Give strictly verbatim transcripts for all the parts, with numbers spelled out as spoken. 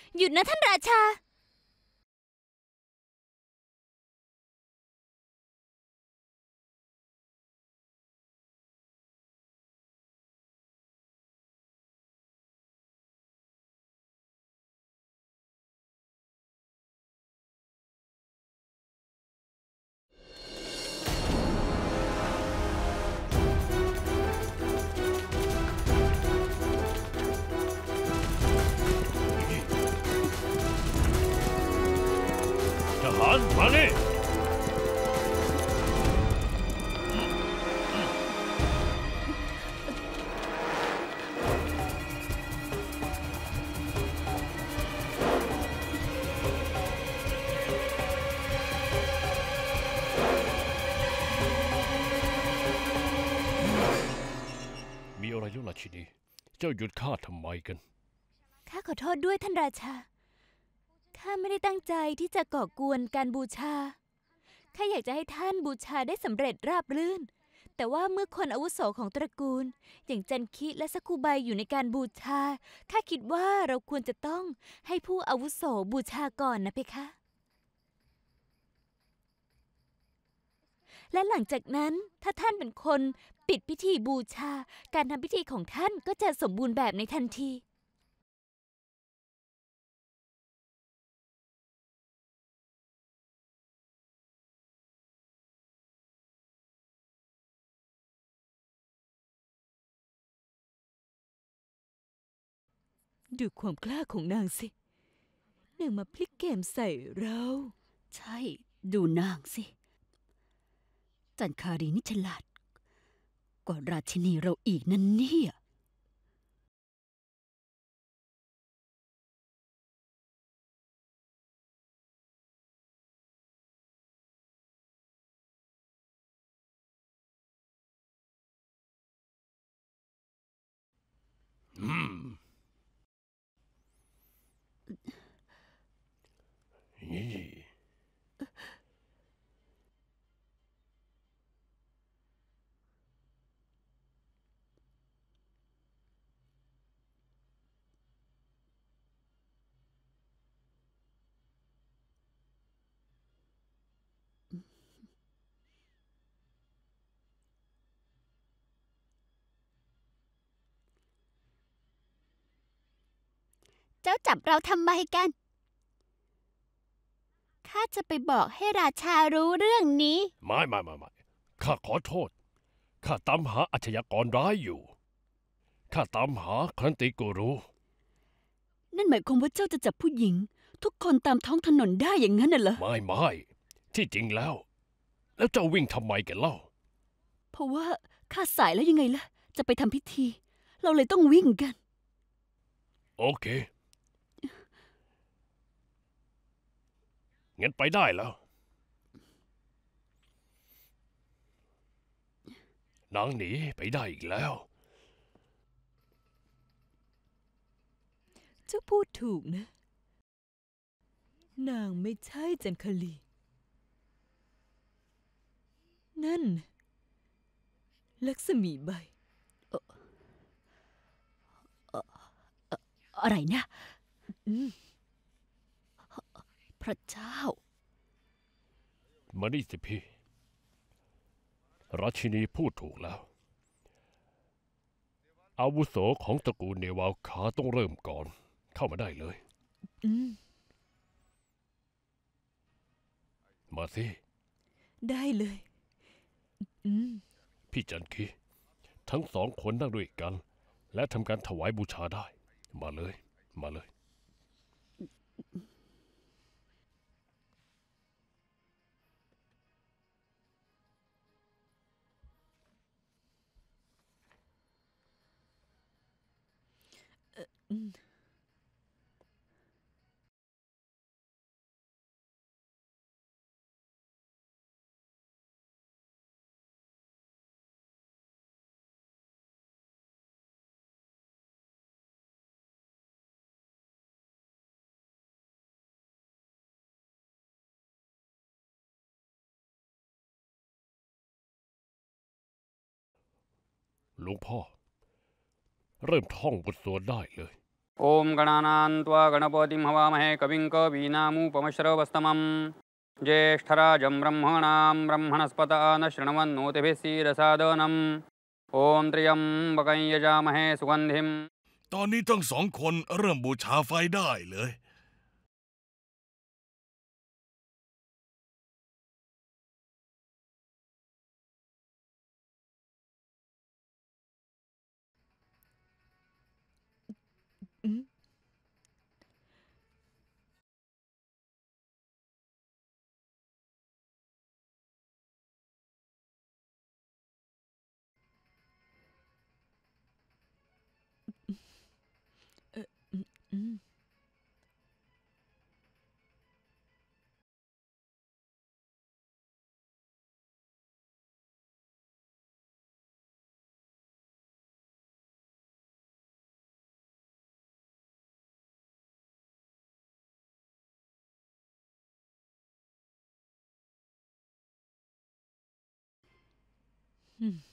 หยุดนะท่านราชาทหารมานี่มีอะไรลูกราชินีเจ้าหยุดข้าทำไมกันข้าขอโทษด้วยท่านราชาข้าไม่ได้ตั้งใจที่จะก่อกวนการบูชาข้าอยากจะให้ท่านบูชาได้สำเร็จราบรื่นแต่ว่าเมื่อคนอาวุโสของตระกูลอย่างจันคิและสักุไบอยู่ในการบูชาข้าคิดว่าเราควรจะต้องให้ผู้อาวุโสบูชาก่อนนะเพคะและหลังจากนั้นถ้าท่านเป็นคนปิดพิธีบูชาการทำพิธีของท่านก็จะสมบูรณ์แบบในทันทีดูความกล้าของนางสินางมาพลิกเกมใส่เราใช่ดูนางสิจันคารีนี่ฉลาดกว่าราชินีเราอีกนั่นเนี่ยอืมนี่เจ้าจับเราทำไมกันข้าจะไปบอกให้ราชารู้เรื่องนี้ไม่ไม่ไม่ไม่ข้าขอโทษข้าตามหาอาชญากรร้ายอยู่ข้าตามหาครันติกูรูนั่นหมายความว่าเจ้าจะจับผู้หญิงทุกคนตามท้องถนนได้อย่างนั้นน่ะเหรอไม่ไม่ที่จริงแล้ว แล้วเจ้าวิ่งทำไมกันเล่าเพราะว่าข้าสายแล้วยังไงล่ะจะไปทำพิธี เราเลยต้องวิ่งกันโอเคงั้นไปได้แล้วนางหนีไปได้อีกแล้วเจ้าพูดถูกนะนางไม่ใช่จันคลีนั่นลักษมีใบอะไรนะพระเจ้ามานี่สิพี่ราชินีพูดถูกแล้วอาวุโสของตระกูลเนวาลคาต้องเริ่มก่อนเข้ามาได้เลยมาสิได้เลยพี่จันคีทั้งสองคนนั่งด้วยกันและทำการถวายบูชาได้มาเลยมาเลยอืมหลวงพ่อเริ่มท่องบทสวดได้เลย ओम गणानान्त्वा गणपतिं हवामहे कविं कवीनामुपमश्रवस्तमं ज्येष्ठराजं ब्रह्मणां ब्रह्मणस्पत न शृण्वन्नोतिभिः सीदसादनम् ओम त्र्यम्बकं यजामहे सुगन्धिं ตอนนี้ทั้งสองคนเริ่มบูชาไฟได้เลยอืมเอออืมอืมอืม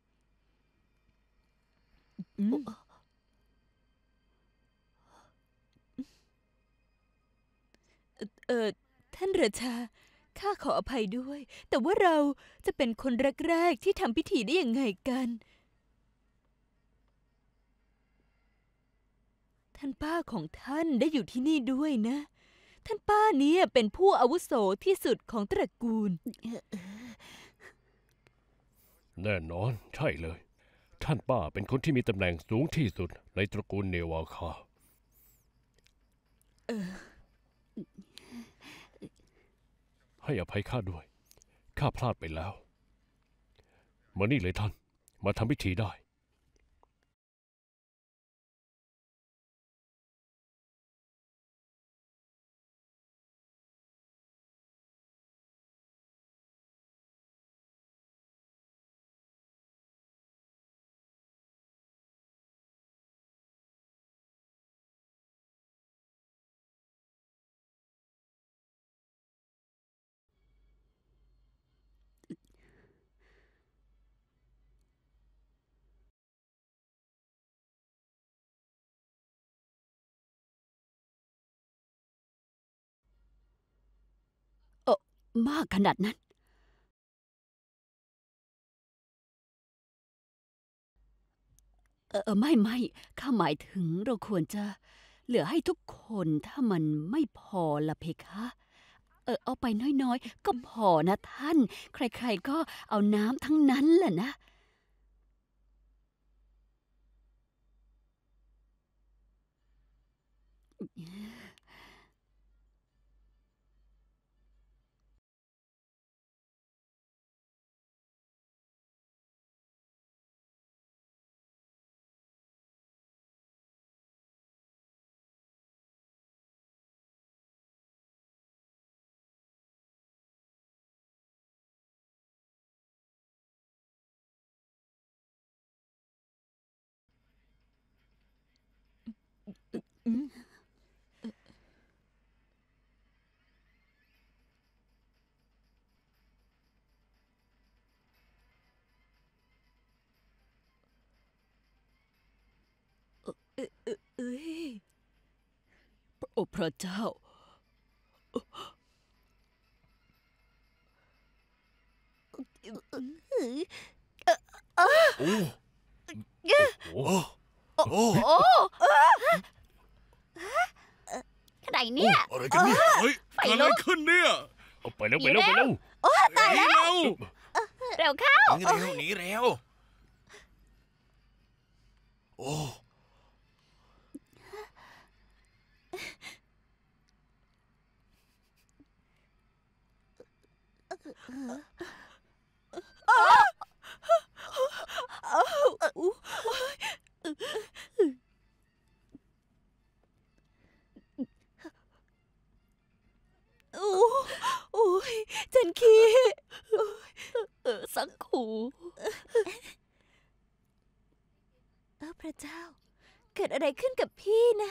อืมเออท่านราชาข้าขออภัยด้วย แต่ว่าเราจะเป็นคนแรกๆที่ทำพิธีได้ยังไงกัน ท่านป้าของท่านได้อยู่ที่นี่ด้วยนะ ท่านป้าเนี่ยเป็นผู้อาวุโสที่สุดของตระกูลแน่นอนใช่เลย ท่านป้าเป็นคนที่มีตำแหน่งสูงที่สุดในตระกูลเนวาคาให้อภัยข้าด้วย ข้าพลาดไปแล้วมานี่เลยท่าน มาทำพิธีได้เออมากขนาดนั้น เออเออไม่ไม่ข้าหมายถึงเราควรจะเหลือให้ทุกคนถ้ามันไม่พอละเพคะ เออเอาไปน้อยๆ ก็พอนะท่าน ใครๆก็เอาน้ำทั้งนั้นแหละนะอืมเออเออเออเอ้ยโอ้พระเจ้าโอ้โอ้โอ้โอ้อะไรเนี่ยอะไรกันเนี่ยเฮ้ยไฟเกิดลุอะไรกขึ้นเนี่ยเอาไปเร็วไปเร็วไปเร็วตายแล้วเร็วเข้าหนีเร็วหนีเร็วโอ้โอ้โอ้ยจันคีเออสักขูเออพระเจ้า เกิดอะไรขึ้นกับพี่นะ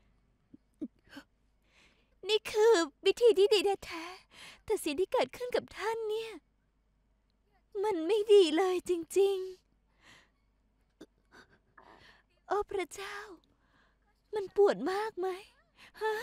นี่คือวิธีที่ดีแท้ๆแต่สิ่งที่เกิดขึ้นกับท่านเนี่ย มันไม่ดีเลยจริงๆ โอ้พระเจ้ามันปวดมากไหมฮะ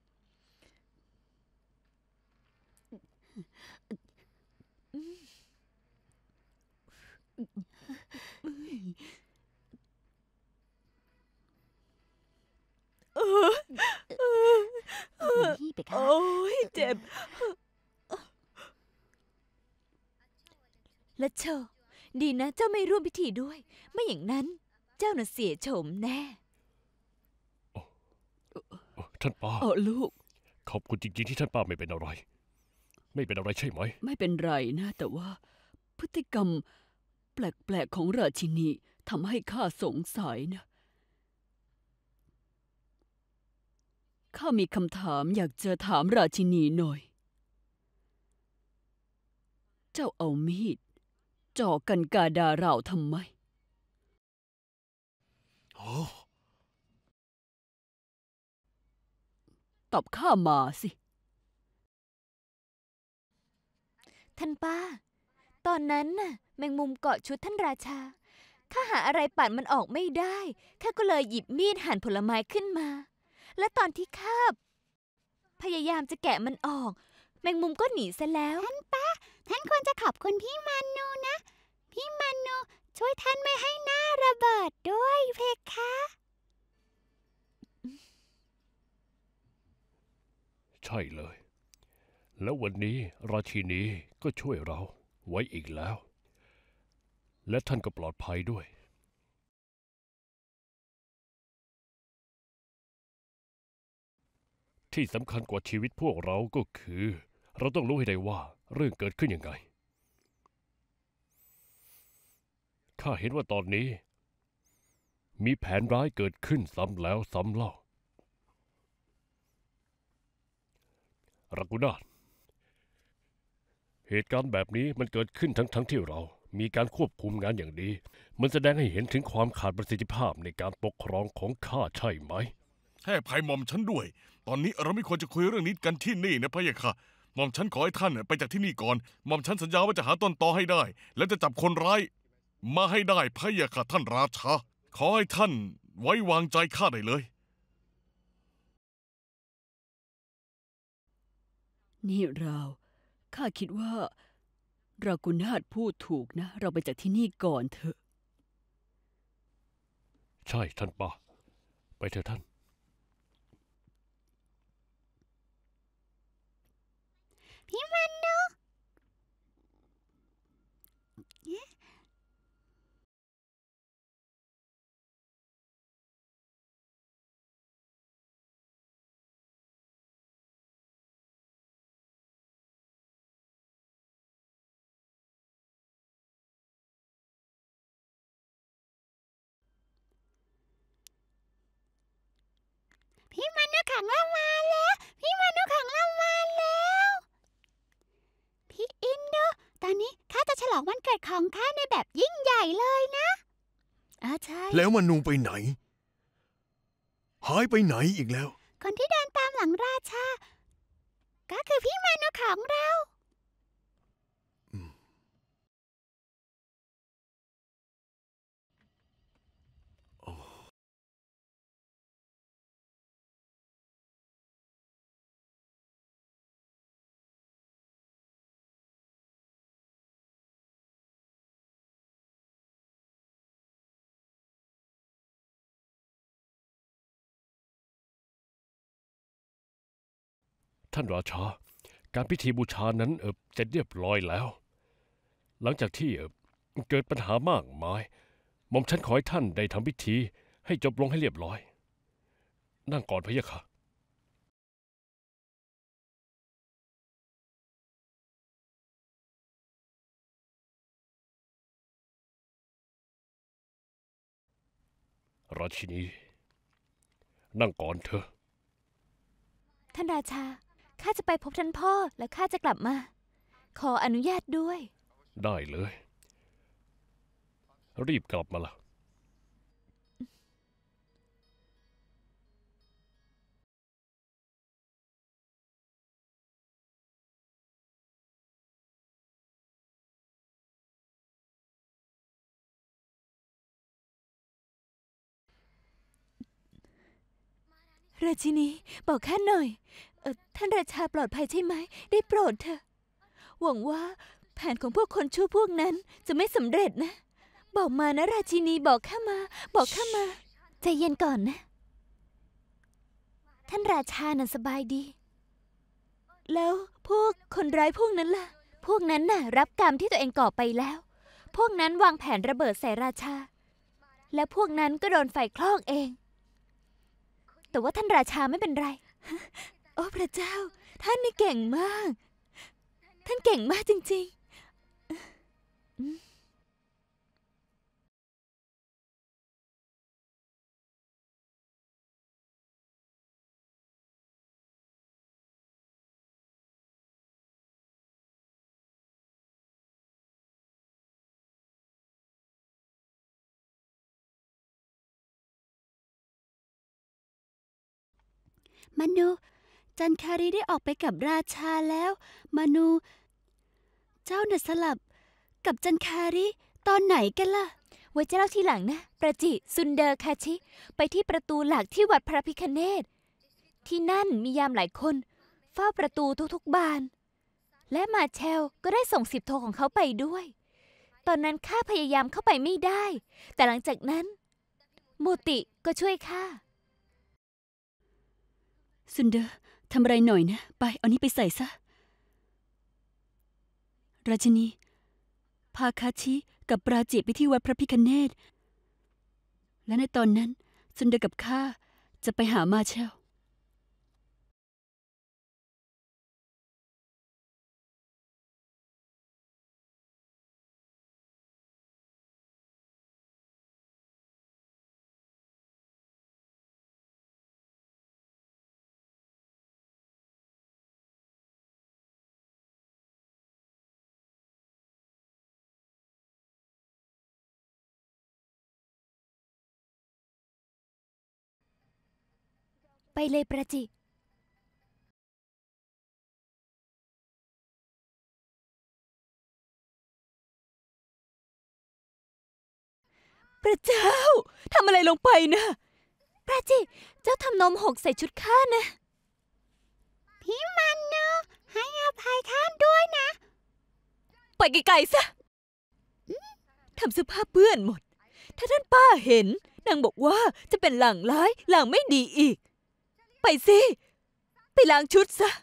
นี่ไปค่ะโอ้ยเจ็บ และโชดีนะเจ้าไม่ร่วมพิธีด้วย ไม่อย่างนั้นเจ้าน่ะเสียโฉมแน่ท่านป้าเออลูกขอบคุณจริงๆที่ท่านป้าไม่เป็นอะไร ไม่เป็นอะไรใช่ไหมไม่เป็นไรนะ แต่ว่า พฤติกรรม แปลกๆของราชินีทำให้ข้าสงสัยนะ ข้ามีคำถามอยากจะถามราชินีหน่อย เจ้าเอามีดจ่อกันกาดาเราทำไมโอ้ตอบข้ามาสิท่านป้า ตอนนั้นน่ะแมงมุมเกาะชุดท่านราชา ข้าหาอะไรปัดมันออกไม่ได้ ข้าก็เลยหยิบมีดหั่นผลไม้ขึ้นมา และตอนที่ข้าพยายามจะแกะมันออก แมงมุมก็หนีซะแล้ว ท่านป้า ท่านควรจะขอบคุณพี่มานูนะ พี่มานูช่วยท่านไม่ให้หน้าระเบิดด้วยเพคะใช่เลย แล้ววันนี้ราชินีก็ช่วยเราไว้อีกแล้ว และท่านก็ปลอดภัยด้วย ที่สำคัญกว่าชีวิตพวกเราก็คือ เราต้องรู้ให้ได้ว่าเรื่องเกิดขึ้นยังไง ข้าเห็นว่าตอนนี้ มีแผนร้ายเกิดขึ้นซ้ำแล้วซ้ำเล่ารักุนาถเหตุการณ์แบบนี้มันเกิดขึ้นทั้งๆทที่เรา มีการควบคุมงานอย่างดี มันแสดงให้เห็นถึงความขาดประสิทธิภาพในการปกครองของข้าใช่ไหมให้ภัยหม่อมฉันด้วย ตอนนี้เราไม่ควรจะคุยเรื่องนี้กันที่นี่นะพะยะค่ะหม่อมฉันขอให้ท่านไปจากที่นี่ก่อนหม่อมฉันสัญญาว่าจะหาต้นตอให้ได้ และจะจับคนร้ายมาให้ได้พะยะค่ะท่านราชา ขอให้ท่านไว้วางใจข้าได้เลยนี่เรา ข้าคิดว่า รากุนาถพูดถูกนะ เราไปจากที่นี่ก่อนเถอะใช่ท่านป้า ไปเถอะท่านพี่มันนู พี่มันนูขังเรามาแล้ว พี่มันนูขังเรามาแล้ว พี่อินดูตอนนี้ข้าจะฉลองวันเกิดของข้าในแบบยิ่งใหญ่เลยนะอ่าใช่แล้วมนูไปไหน หายไปไหนอีกแล้วคนที่เดินตามหลังราชา ก็คือพี่มานุของเราท่านราชา การพิธีบูชานั้นเออเสร็จเรียบร้อยแล้ว หลังจากที่เออเกิดปัญหามากมาย หม่อมฉันขอให้ท่านได้ทำพิธีให้จบลงให้เรียบร้อย นั่งก่อนพะยะค่ะ ราชินี นั่งก่อนเถอะท่านราชา ข้าจะไปพบท่านพ่อและข้าจะกลับมา ขออนุญาตด้วยได้เลย รีบกลับมาล่ะราชินีบอกข้าหน่อยเออท่านราชาปลอดภัยใช่ไหมได้โปรดเถอะหวังว่าแผนของพวกคนชั่วพวกนั้นจะไม่สำเร็จนะบอกมานะราชินีบอกข้ามาบอกข้ามาใจเย็นก่อนนะท่านราชาน่ะสบายดีแล้วพวกคนร้ายพวกนั้นล่ะพวกนั้นน่ะรับกรรมที่ตัวเองก่อไปแล้วพวกนั้นวางแผนระเบิดใส่ราชาและพวกนั้นก็โดนไฟคลอกเองแต่ว่าท่านราชาไม่เป็นไรโอ้พระเจ้าท่านนี่เก่งมากท่านเก่งมากจริงๆมานูจันคารีได้ออกไปกับราชาแล้วมานูเจ้าน่ะสลับกับจันคารีตอนไหนกันล่ะไว้จะเล่าทีหลังนะประจิซุนเดอร์คาชิไปที่ประตูหลักที่วัดพระพิฆเนศที่นั่นมียามหลายคนเฝ้าประตูทุกๆบานและมาเชลก็ได้ส่งสิบโทของเขาไปด้วยตอนนั้นข้าพยายามเข้าไปไม่ได้แต่หลังจากนั้นโมติก็ช่วยข้าซุนเดอร์ทำอะไรหน่อยนะไปเอานี้ไปใส่ซะราชินีพาคาชิกับปราจิไปที่วัดพระพิฆเนศและในตอนนั้นซุนเดอร์กับข้าจะไปหามาเชลไปเลยประจิพระเจ้าทำอะไรลงไปนะประจิเจ้าทำนมหกใส่ชุดข้านะพี่มันโนให้อภัยท่านด้วยนะไปไกลๆซะทำเสื้อผ้าเปื้อนหมดถ้าท่านป้าเห็นนางบอกว่าจะเป็นหลังร้ายหลังไม่ดีอีกไปสิไปล้างชุดซะ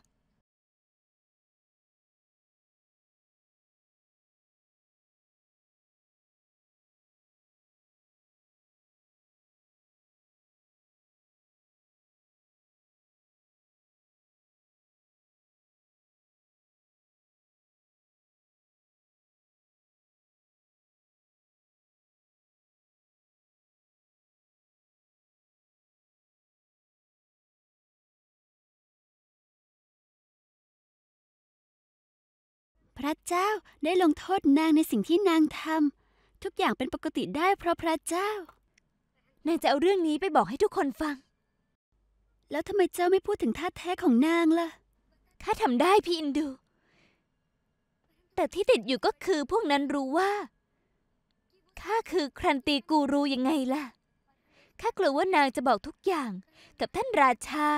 พระเจ้าได้ลงโทษนางในสิ่งที่นางทำทุกอย่างเป็นปกติได้เพราะพระเจ้านางจะเอาเรื่องนี้ไปบอกให้ทุกคนฟังแล้วทำไมเจ้าไม่พูดถึงท่าแท้ของนางล่ะข้าทำได้พี่อินดูแต่ที่ติดอยู่ก็คือพวกนั้นรู้ว่าข้าคือครันตีกูรูยังไงล่ะข้ากลัวว่านางจะบอกทุกอย่างกับท่านราชา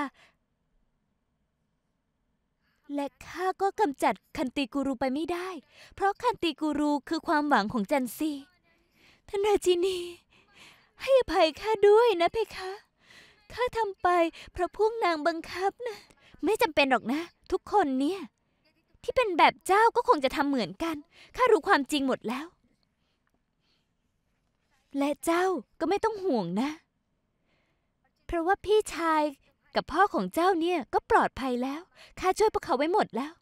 และข้าก็กำจัดคันติกูรูไปไม่ได้เพราะคันติกูรูคือความหวังของจันซีท่านราชินีให้อภัยข้าด้วยนะเพคะข้าทำไปเพราะพวกนางบังคับนะไม่จำเป็นหรอกนะทุกคนเนี่ยที่เป็นแบบเจ้าก็คงจะทำเหมือนกันข้ารู้ความจริงหมดแล้วและเจ้าก็ไม่ต้องห่วงนะเพราะว่าพี่ชายกับพ่อของเจ้าเนี่ยก็ปลอดภัยแล้วข้าช่วยพวกเขาไว้หมดแล้ว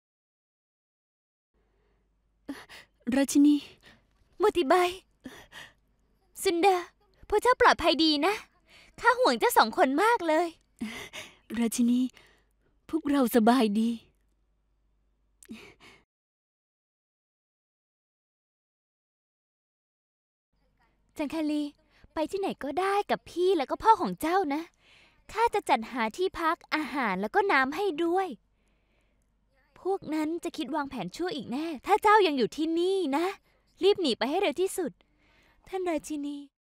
ราชินีโมติไบซุนเดอพวกเจ้าปลอดภัยดีนะข้าห่วงเจ้าสองคนมากเลยราชินีพวกเราสบายดีจันคาลีไปที่ไหนก็ได้กับพี่แล้วก็พ่อของเจ้านะข้าจะจัดหาที่พักอาหารแล้วก็น้ำให้ด้วยพวกนั้นจะคิดวางแผนชั่วอีกแน่ถ้าเจ้ายังอยู่ที่นี่นะรีบหนีไปให้เร็วที่สุดท่านราชินี